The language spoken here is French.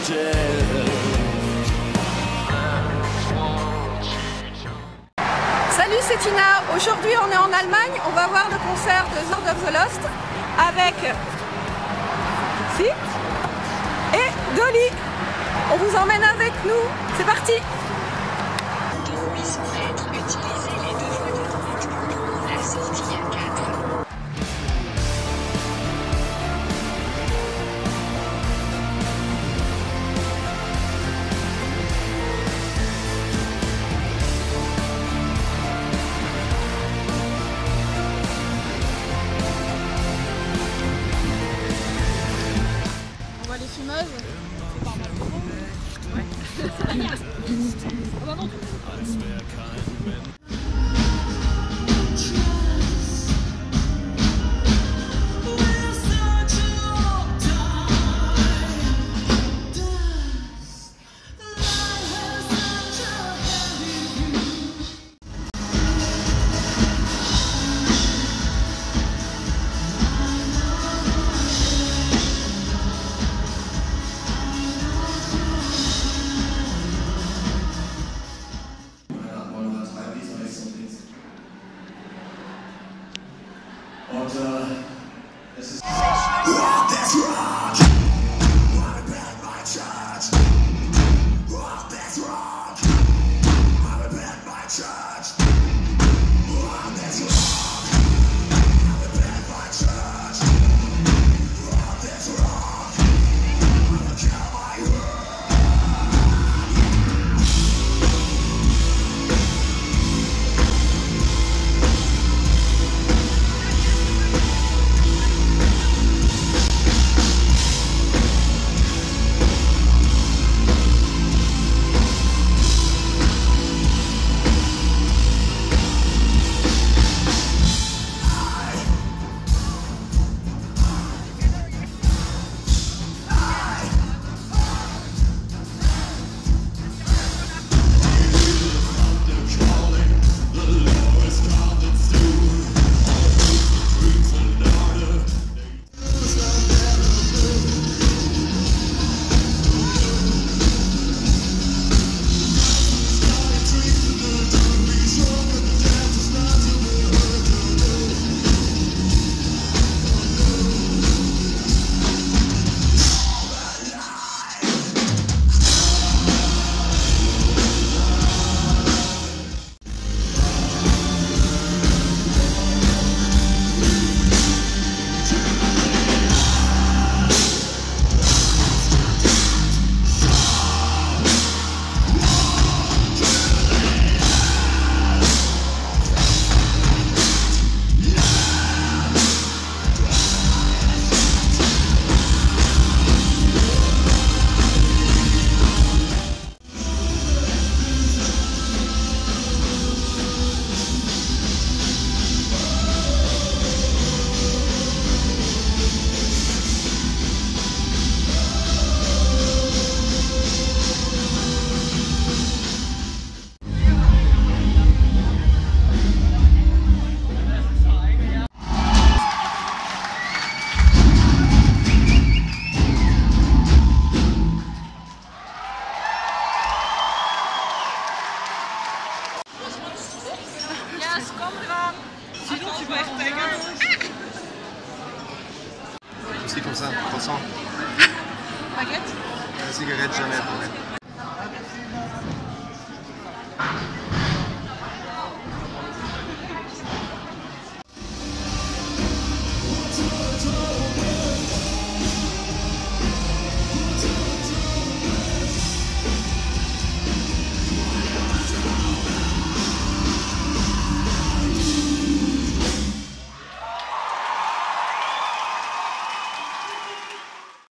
Salut, c'est Tina. Aujourd'hui, on est en Allemagne. On va voir le concert de Sword of the Lost avec Fit et Dolly. On vous emmène avec nous. C'est parti. Puissent être utilisées les deux voies de droite pour la sortie à 4. On voit les fumeuses. C'est pas mal pour vous. Ouais. Oh bah non. Es ist Sinon, tu vas être ta gueule. C'est comme ça, 300. Baguette. Cigarette, jamais.